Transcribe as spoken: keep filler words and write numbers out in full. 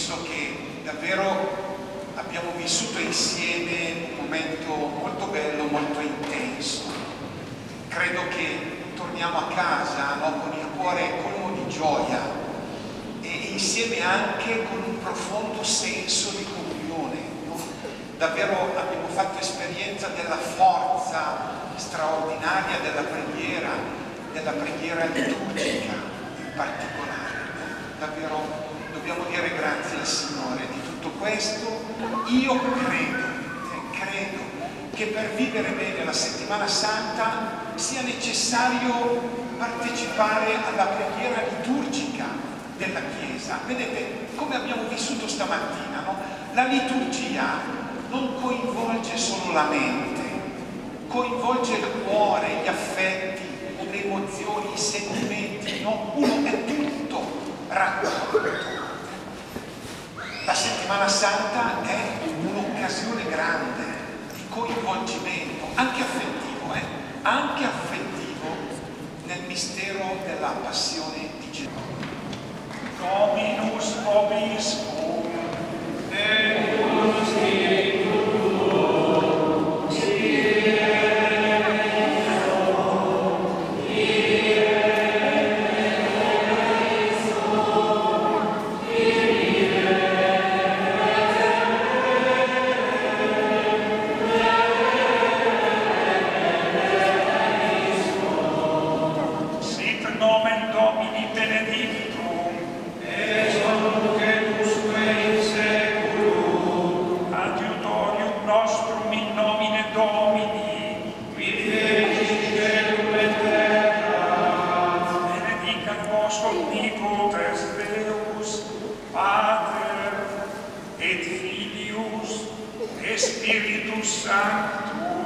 penso che davvero abbiamo vissuto insieme un momento molto bello, molto intenso. Credo che torniamo a casa, no, con il cuore colmo di gioia e insieme anche con un profondo senso di comunione. No? Davvero abbiamo fatto esperienza della forza straordinaria della preghiera, della preghiera liturgica in particolare. No? Davvero dobbiamo dire grazie al Signore di tutto questo. Io credo, eh, credo che per vivere bene la settimana santa sia necessario partecipare alla preghiera liturgica della Chiesa. Vedete, come abbiamo vissuto stamattina, no? La liturgia non coinvolge solo la mente, coinvolge il cuore, gli affetti, le emozioni, i sentimenti, no? Uno è tutto raccolto. La settimana santa è un'occasione grande di coinvolgimento, anche affettivo, eh? anche affettivo nel mistero della passione di Gesù. Dominus vobiscum, et cum spiritu tuo, nomen Domini benedictum, et nunc et usque in seculum, adiutorium nostrum in nomine Domini, qui fecit celum et terra, benedicat vos omnipotens Deus, Pater, et Filius, et Spiritus Sanctus,